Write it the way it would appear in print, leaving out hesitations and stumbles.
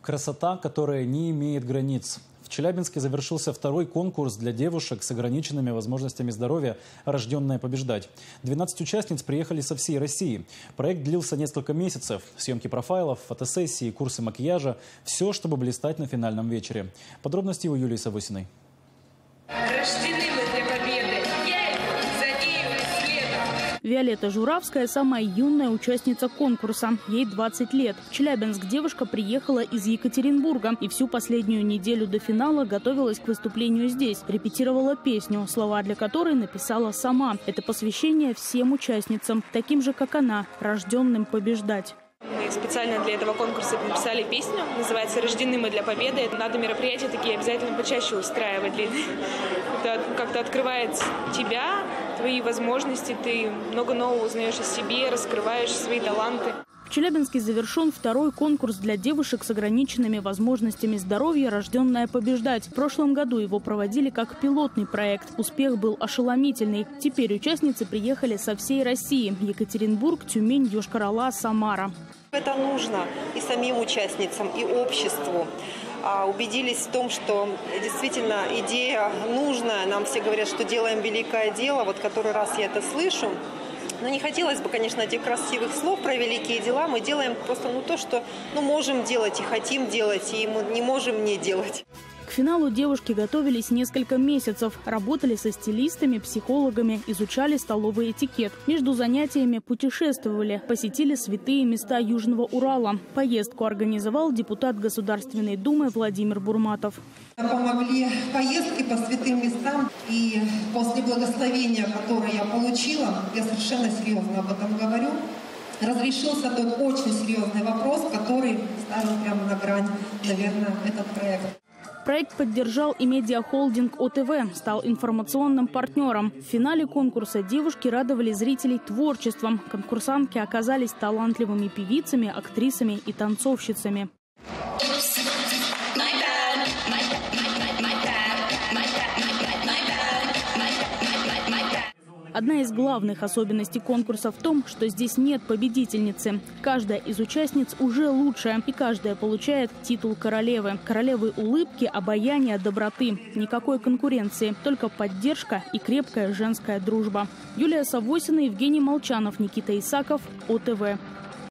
Красота, которая не имеет границ. В Челябинске завершился второй конкурс для девушек с ограниченными возможностями здоровья «Рожденная побеждать». 12 участниц приехали со всей России. Проект длился несколько месяцев. Съемки профайлов, фотосессии, курсы макияжа – все, чтобы блистать на финальном вечере. Подробности у Юлии Савосиной. Рождены мы для победы. Я за нею следом. Виолетта Журавская – самая юная участница конкурса. Ей 20 лет. В Челябинск девушка приехала из Екатеринбурга и всю последнюю неделю до финала готовилась к выступлению здесь. Репетировала песню, слова для которой написала сама. Это посвящение всем участницам, таким же, как она, рожденным побеждать. Мы специально для этого конкурса написали песню, называется «Рождены мы для победы». Надо мероприятия такие обязательно почаще устраивать. Это как-то открывает тебя, твои возможности, ты много нового узнаешь о себе, раскрываешь свои таланты. В Челябинске завершен второй конкурс для девушек с ограниченными возможностями здоровья «Рожденная побеждать». В прошлом году его проводили как пилотный проект. Успех был ошеломительный. Теперь участницы приехали со всей России – Екатеринбург, Тюмень, Йошкар-Ола, Самара. Это нужно и самим участницам, и обществу. Убедились в том, что действительно идея нужная. Нам все говорят, что делаем великое дело. Вот который раз я это слышу. Но не хотелось бы, конечно, этих красивых слов про великие дела. Мы делаем просто то, что можем делать и хотим делать, и мы не можем не делать. К финалу девушки готовились несколько месяцев. Работали со стилистами, психологами, изучали столовый этикет. Между занятиями путешествовали, посетили святые места Южного Урала. Поездку организовал депутат Государственной Думы Владимир Бурматов. Помогли поездки по святым местам. И после благословения, которое я получила, я совершенно серьезно об этом говорю, разрешился тот очень серьезный вопрос, который ставил прямо на грань, наверное, этот проект. Проект поддержал и медиахолдинг ОТВ, стал информационным партнером. В финале конкурса девушки радовали зрителей творчеством. Конкурсантки оказались талантливыми певицами, актрисами и танцовщицами. Одна из главных особенностей конкурса в том, что здесь нет победительницы. Каждая из участниц уже лучшая, и каждая получает титул королевы. Королевы улыбки, обаяния, доброты. Никакой конкуренции, только поддержка и крепкая женская дружба. Юлия Савосина, Евгений Молчанов, Никита Исаков, ОТВ.